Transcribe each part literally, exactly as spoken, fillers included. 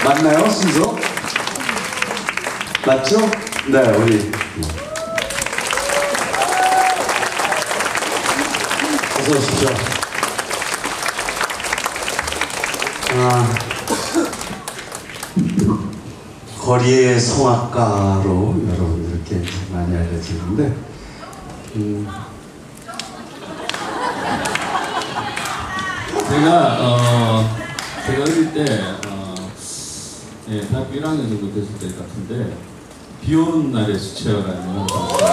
맞나요, 순서? 맞죠? 네, 우리 어서 오십시오. 아, 거리의 성악가로 여러분들께 많이 알려지는데, 음. 제가 어 제가 어릴 때 어, 예, 대학교 일 학년 정도 됐을 때 같은데 비 오는 날의 수채화라는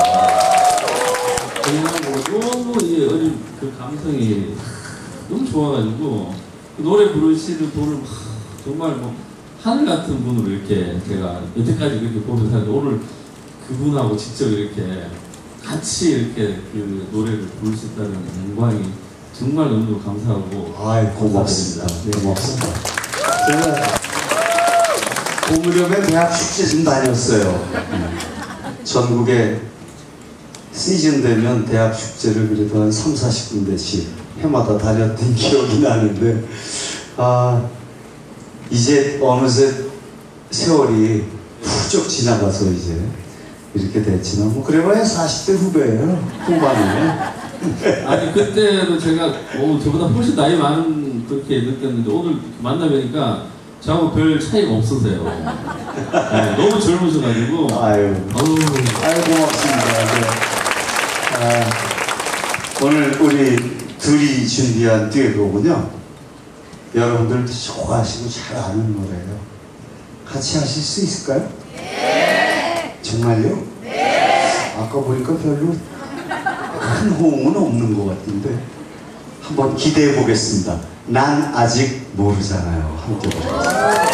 그냥 너무 이 어린 그 감성이 너무 좋아가지고 그 노래 부르시는 분을 막 정말 뭐 하늘 같은 분으로 이렇게 제가 여태까지 그렇게 보면서 하는데 오늘 그분하고 직접 이렇게 같이 이렇게 그 노래를 부를 수 있다는 영광이 정말 너무 감사하고. 아이, 고맙습니다. 네, 고맙습니다. 제가 그 무렵에 대학 축제 좀 다녔어요. 전국에 시즌 되면 대학 축제를 그래도 한 삼, 사십 군데씩 해마다 다녔던 기억이 나는데, 아, 이제 어느새 세월이 훌쩍 지나가서 이제 이렇게 됐지만, 뭐, 그래봐야 사십 대 후배예요. 후반이에요. 아니, 그때도 제가, 오, 저보다 훨씬 나이 많은 그렇게 느꼈는데, 오늘 만나뵈니까 저하고 별 차이가 없으세요. 네, 너무 젊으셔가지고. 아유. 아유, 아유, 고맙습니다. 네. 아, 오늘 우리 둘이 준비한 듀엣곡은요, 여러분들도 좋아하시고 잘 아는 노래예요. 같이 하실 수 있을까요? 네! 정말요? 네! 아까 보니까 별로 큰 호응은 없는 것 같은데 한번 기대해 보겠습니다. 난 아직 모르잖아요. 함께 보겠습니다.